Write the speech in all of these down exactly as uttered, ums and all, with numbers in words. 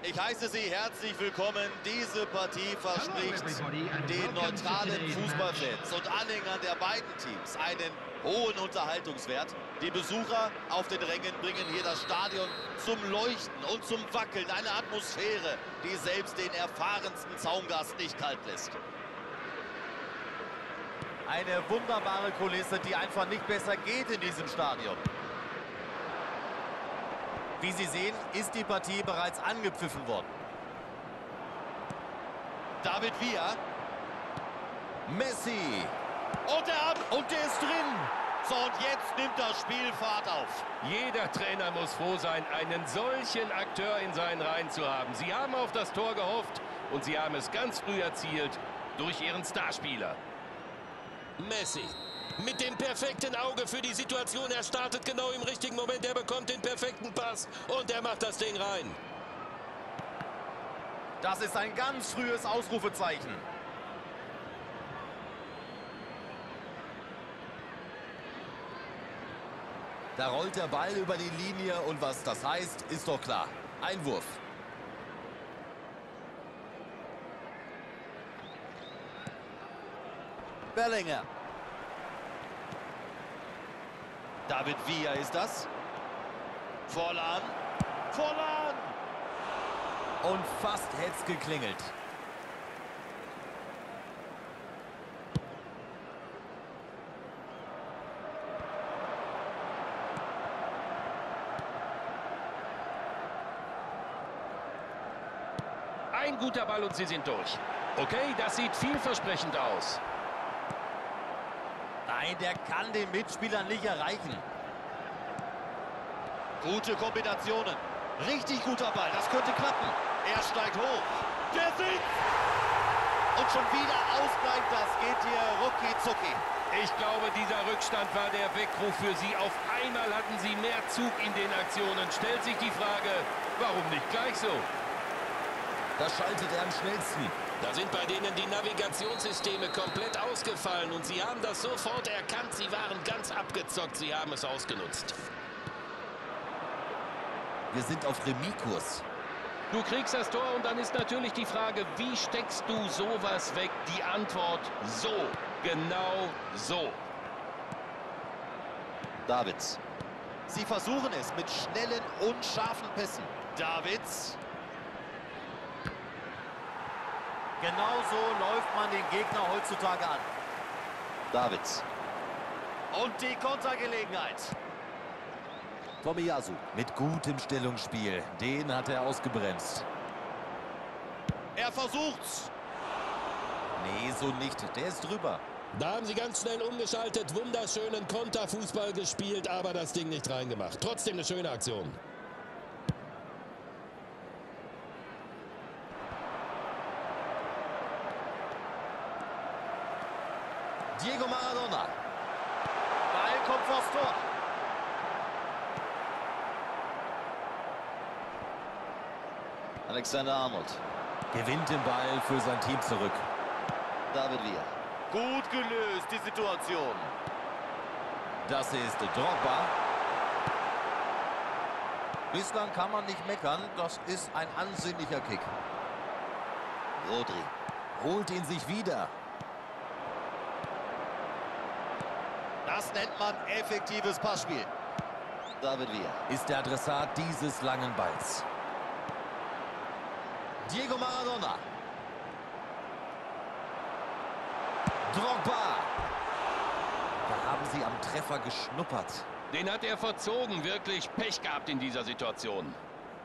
Ich heiße Sie herzlich willkommen. Diese Partie verspricht den neutralen Fußballfans und Anhängern der beiden Teams einen hohen Unterhaltungswert. Die Besucher auf den Rängen bringen hier das Stadion zum Leuchten und zum Wackeln. Eine Atmosphäre, die selbst den erfahrensten Zaungast nicht kalt lässt. Eine wunderbare Kulisse, die einfach nicht besser geht in diesem Stadion. Wie Sie sehen, ist die Partie bereits angepfiffen worden. David Villa. Messi. Und der, Ab und der ist drin. So, und jetzt nimmt das Spiel Fahrt auf. Jeder Trainer muss froh sein, einen solchen Akteur in seinen Reihen zu haben. Sie haben auf das Tor gehofft und sie haben es ganz früh erzielt durch ihren Starspieler. Messi. Mit dem perfekten Auge für die Situation. Er startet genau im richtigen Moment. Er bekommt den perfekten Pass und er macht das Ding rein. Das ist ein ganz frühes Ausrufezeichen. Da rollt der Ball über die Linie und was das heißt, ist doch klar. Einwurf. Bellinger. David Villa ist das. Forlan. Forlan. Und fast hätte es geklingelt. Ein guter Ball und sie sind durch. Okay, das sieht vielversprechend aus. Nein, der kann den Mitspielern nicht erreichen. Gute Kombinationen. Richtig guter Ball, das könnte klappen. Er steigt hoch. Der sitzt! Und schon wieder Ausgleich, das geht hier rucki zucki. Ich glaube, dieser Rückstand war der Weckruf für sie. Auf einmal hatten sie mehr Zug in den Aktionen. Stellt sich die Frage, warum nicht gleich so? Das schaltet er am schnellsten. Da sind bei denen die Navigationssysteme komplett ausgefallen und sie haben das sofort erkannt. Sie waren ganz abgezockt, sie haben es ausgenutzt. Wir sind auf Remis-Kurs. Du kriegst das Tor und dann ist natürlich die Frage, wie steckst du sowas weg? Die Antwort, so. Genau so. Davids. Sie versuchen es mit schnellen und scharfen Pässen. Davids. Genau so läuft man den Gegner heutzutage an. Davids. Und die Kontergelegenheit. Tomiyasu mit gutem Stellungsspiel. Den hat er ausgebremst. Er versucht's. Nee, so nicht. Der ist drüber. Da haben sie ganz schnell umgeschaltet. Wunderschönen Konterfußball gespielt, aber das Ding nicht reingemacht. Trotzdem eine schöne Aktion. Diego Maradona. Ball kommt vors Tor. Alexander Arnold. Gewinnt den Ball für sein Team zurück. David Villa. Gut gelöst, die Situation. Das ist Drogba. Bislang kann man nicht meckern. Das ist ein ansehnlicher Kick. Rodri. Holt ihn sich wieder. Das nennt man effektives Passspiel. David Villa ist der Adressat dieses langen Balls. Diego Maradona. Drogba. Da haben sie am Treffer geschnuppert. Den hat er verzogen, wirklich Pech gehabt in dieser Situation.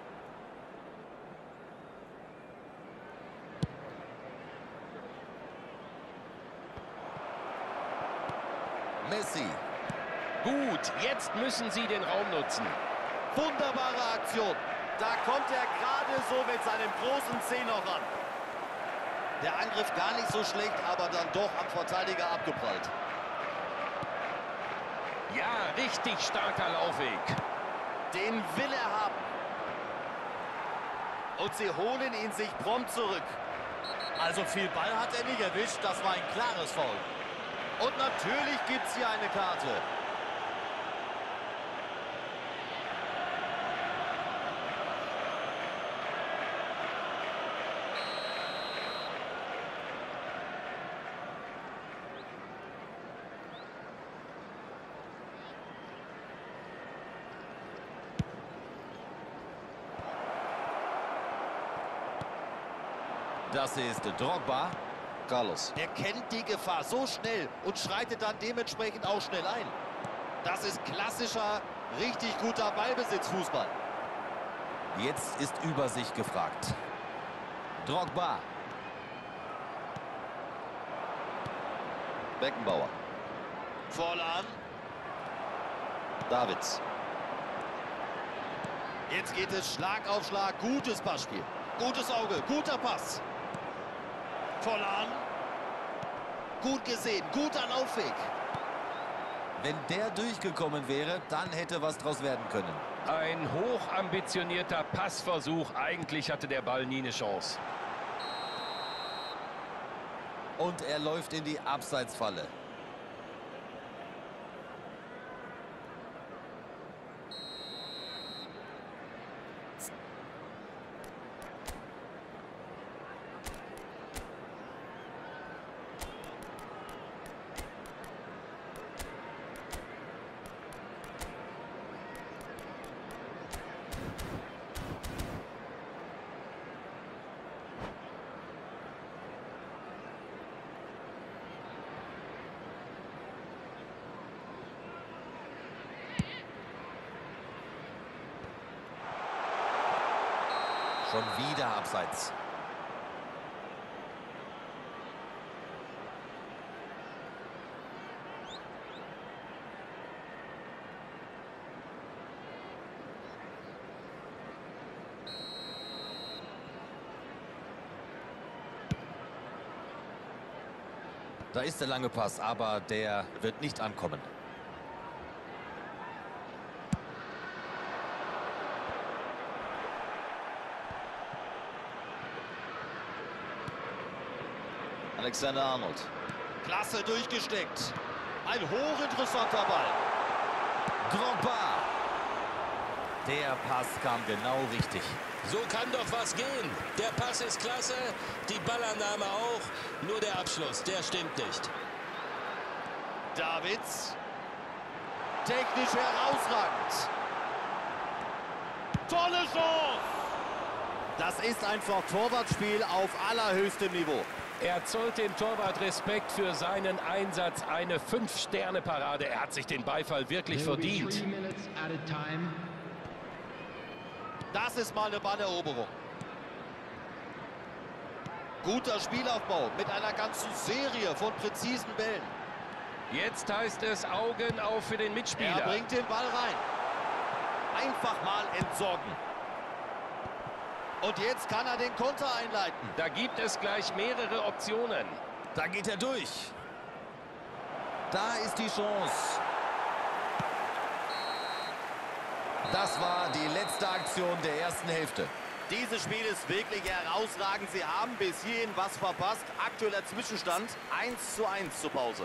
Messi. Gut, jetzt müssen sie den Raum nutzen. Wunderbare Aktion. Da kommt er gerade so mit seinem großen Zeh noch ran. Der Angriff gar nicht so schlecht, aber dann doch am Verteidiger abgeprallt. Ja, richtig starker Laufweg. Den will er haben. Und sie holen ihn sich prompt zurück. Also viel Ball hat er nicht erwischt, das war ein klares Foul. Und natürlich gibt es hier eine Karte. Das ist Drogba. Carlos. Der kennt die Gefahr so schnell und schreitet dann dementsprechend auch schnell ein. Das ist klassischer, richtig guter Ballbesitzfußball. Jetzt ist Übersicht gefragt. Drogba. Beckenbauer. Vorlagen. Davids. Jetzt geht es Schlag auf Schlag. Gutes Passspiel. Gutes Auge. Guter Pass. Vorlagen. Gut gesehen. Guter Laufweg. Wenn der durchgekommen wäre, dann hätte was draus werden können. Ein hochambitionierter Passversuch. Eigentlich hatte der Ball nie eine Chance. Und er läuft in die Abseitsfalle. Schon wieder abseits. Da ist der lange Pass, aber der wird nicht ankommen. Alexander-Arnold. Klasse durchgesteckt. Ein hochinteressanter Ball. Drogba. Der Pass kam genau richtig. So kann doch was gehen. Der Pass ist klasse, die Ballannahme auch. Nur der Abschluss, der stimmt nicht. Davids. Technisch herausragend. Tolle Chance. Das ist einfach Torwartspiel auf allerhöchstem Niveau. Er zollt dem Torwart Respekt für seinen Einsatz. Eine Fünf-Sterne-Parade. Er hat sich den Beifall wirklich verdient. Das ist mal eine Balleroberung. Guter Spielaufbau mit einer ganzen Serie von präzisen Bällen. Jetzt heißt es Augen auf für den Mitspieler. Er bringt den Ball rein. Einfach mal entsorgen. Und jetzt kann er den Konter einleiten. Da gibt es gleich mehrere Optionen. Da geht er durch. Da ist die Chance. Das war die letzte Aktion der ersten Hälfte. Dieses Spiel ist wirklich herausragend. Sie haben bis hierhin was verpasst. Aktueller Zwischenstand eins zu eins zur Pause.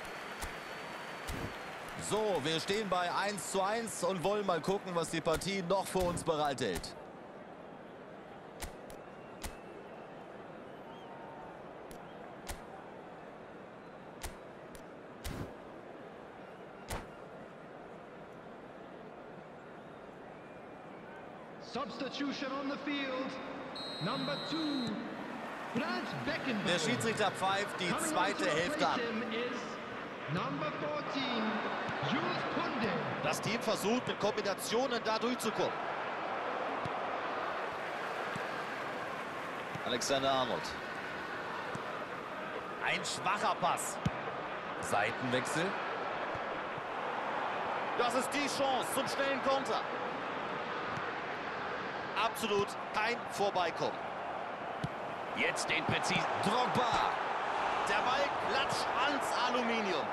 So, wir stehen bei eins zu eins und wollen mal gucken, was die Partie noch für uns bereithält. Substitution on the field. Number two. Franz Beckenbauer. Der Schiedsrichter pfeift die zweite Hälfte an. Number fourteen. Jules Kunde. Das Team versucht mit Kombinationen da durchzukommen. Alexander-Arnold. Ein schwacher Pass. Seitenwechsel. Das ist die Chance zum schnellen Konter. Absolut kein Vorbeikommen. Jetzt den präzisen Drogba. Der Ball klatscht ans Aluminium.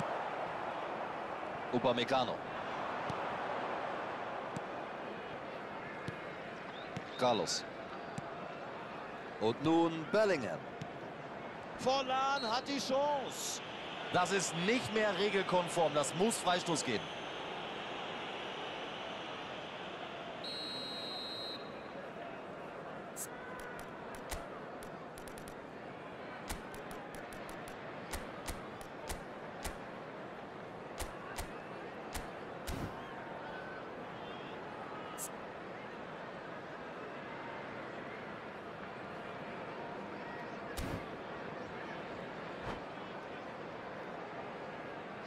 Upamecano. Carlos. Und nun Bellingham. Forlan hat die Chance. Das ist nicht mehr regelkonform. Das muss Freistoß geben.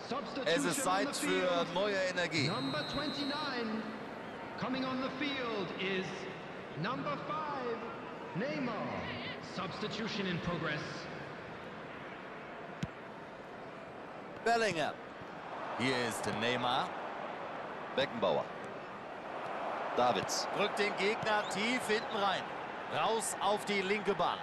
Es ist Zeit für neue Energie. Number twenty-nine. Coming on the field is number five, Neymar. Substitution in progress. Bellingham. Hier ist Neymar. Beckenbauer. Davids drückt den Gegner tief hinten rein. Raus auf die linke Bahn.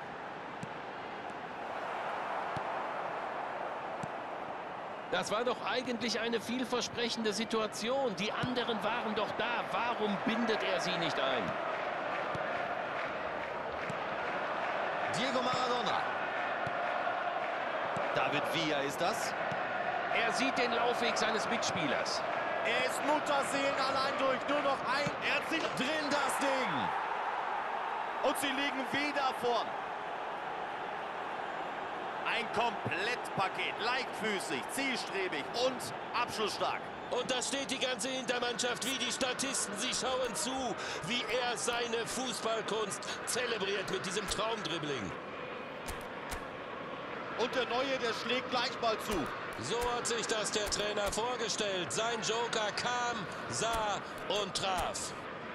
Das war doch eigentlich eine vielversprechende Situation. Die anderen waren doch da. Warum bindet er sie nicht ein? Diego Maradona. David Villa ist das. Er sieht den Laufweg seines Mitspielers. Er ist Mutterseelen allein durch. Nur noch ein. Er zieht drin das Ding. Und sie liegen wieder vorn. Ein Komplettpaket. Leichtfüßig, zielstrebig und abschlussstark. Und da steht die ganze Hintermannschaft wie die Statisten. Sie schauen zu, wie er seine Fußballkunst zelebriert mit diesem Traumdribbling. Und der Neue, der schlägt gleich mal zu. So hat sich das der Trainer vorgestellt. Sein Joker kam, sah und traf.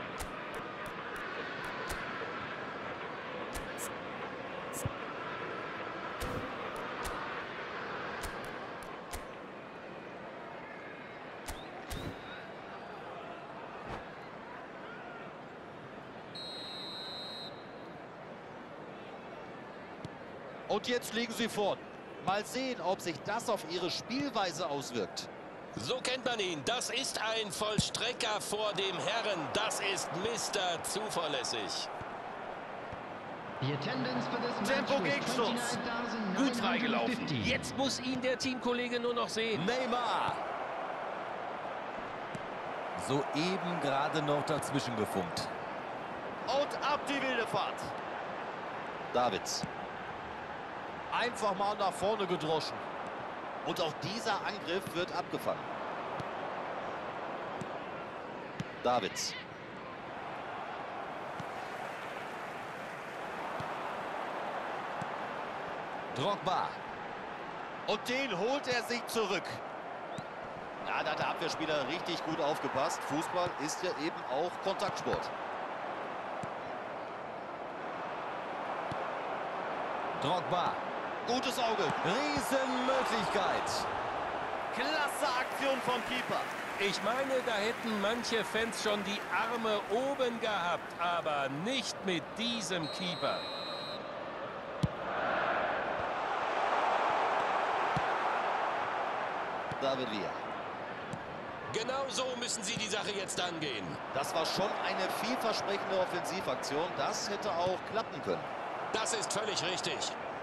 Und jetzt liegen sie vorn. Mal sehen, ob sich das auf ihre Spielweise auswirkt. So kennt man ihn. Das ist ein Vollstrecker vor dem Herren. Das ist Mister Zuverlässig. The attendance for this match Tempo was Gegenstoß. twenty-nine thousand Gut nine hundred freigelaufen. fifty. Jetzt muss ihn der Teamkollege nur noch sehen. Neymar. Soeben gerade noch dazwischen gefunkt. Und ab die wilde Fahrt. Davids. Einfach mal nach vorne gedroschen. Und auch dieser Angriff wird abgefangen. Davids. Drogba. Und den holt er sich zurück. Ja, da hat der Abwehrspieler richtig gut aufgepasst. Fußball ist ja eben auch Kontaktsport. Drogba. Gutes Auge. Riesenmöglichkeit. Klasse Aktion vom Keeper. Ich meine, da hätten manche Fans schon die Arme oben gehabt, aber nicht mit diesem Keeper. David Villa. Genau so müssen sie die Sache jetzt angehen. Das war schon eine vielversprechende Offensivaktion. Das hätte auch klappen können. Das ist völlig richtig.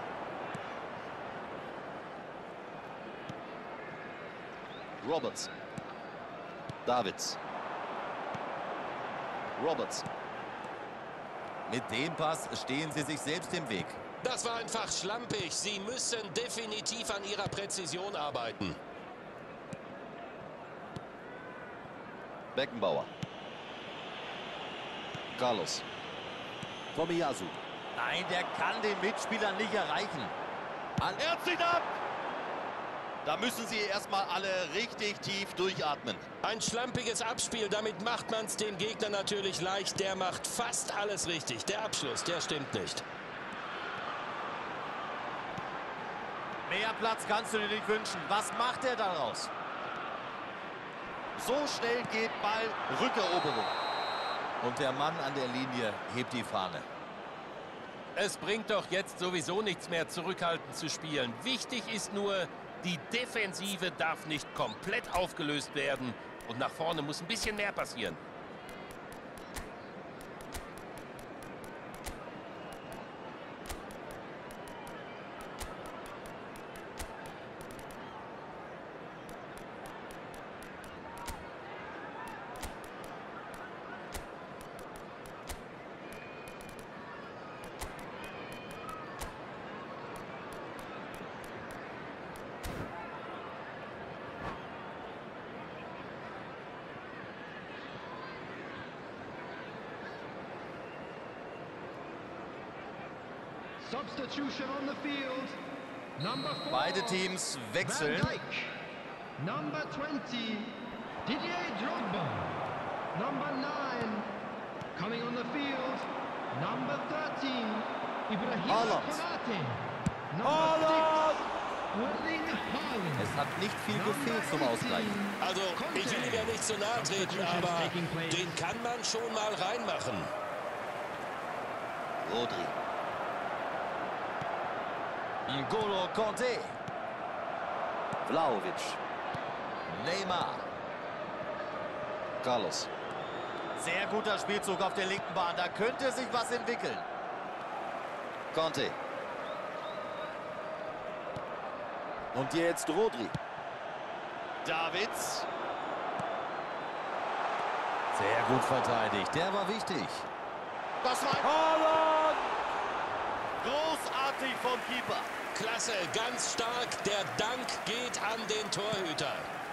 Roberts. Davids. Roberts. Mit dem Pass stehen sie sich selbst im Weg. Das war einfach schlampig. Sie müssen definitiv an ihrer Präzision arbeiten. Beckenbauer. Carlos. Tomiyasu. Nein, der kann den Mitspieler nicht erreichen. Er zieht ab! Da müssen sie erstmal alle richtig tief durchatmen. Ein schlampiges Abspiel, damit macht man es dem Gegner natürlich leicht. Der macht fast alles richtig. Der Abschluss, der stimmt nicht. Mehr Platz kannst du dir nicht wünschen. Was macht er daraus? So schnell geht Ball, Rückeroberung. Und der Mann an der Linie hebt die Fahne. Es bringt doch jetzt sowieso nichts mehr, zurückhaltend zu spielen. Wichtig ist nur, die Defensive darf nicht komplett aufgelöst werden. Und nach vorne muss ein bisschen mehr passieren. Substitution on the field. Number four. Beide Teams wechseln. Van Dijk. Number twenty, Didier Drogba. Number nine, coming on the field, number thirteen, Ibrahima Haaland. Konate. Number Haaland! six, Erling Haaland. Es hat nicht viel gefehlt zum Ausgleich. Also, ich will ihm ja nicht so nahe treten, aber den kann man schon mal reinmachen. Rodri. N'Golo Kanté. Vlahovic. Neymar. Carlos. Sehr guter Spielzug auf der linken Bahn. Da könnte sich was entwickeln. Kanté. Und jetzt Rodri. Davids. Sehr gut verteidigt. Der war wichtig. Das war Haaland! großartig vom Keeper. Klasse, ganz stark. Der Dank geht an den Torhüter.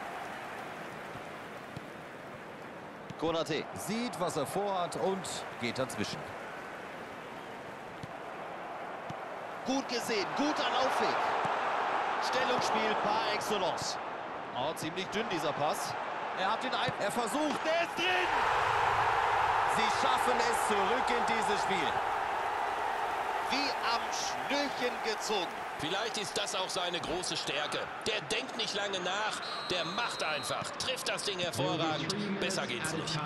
Konate sieht, was er vorhat und geht dazwischen. Gut gesehen, guter Laufweg. Stellungsspiel par excellence. Oh, ziemlich dünn dieser Pass. Er hat ihn ein... Er versucht. Der ist drin! Sie schaffen es zurück in dieses Spiel. Wie am Schnürchen gezogen. Vielleicht ist das auch seine große Stärke. Der denkt nicht lange nach, der macht einfach. Trifft das Ding hervorragend. Besser geht's nicht.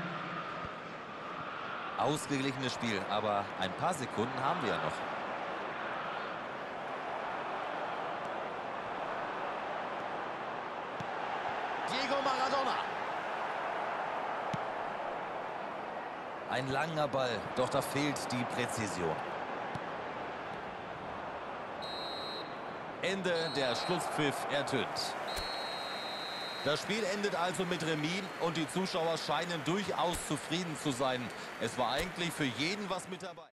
Ausgeglichenes Spiel, aber ein paar Sekunden haben wir ja noch. Diego Maradona. Ein langer Ball, doch da fehlt die Präzision. Ende, der Schlusspfiff ertönt. Das Spiel endet also mit Remis und die Zuschauer scheinen durchaus zufrieden zu sein. Es war eigentlich für jeden was mit dabei.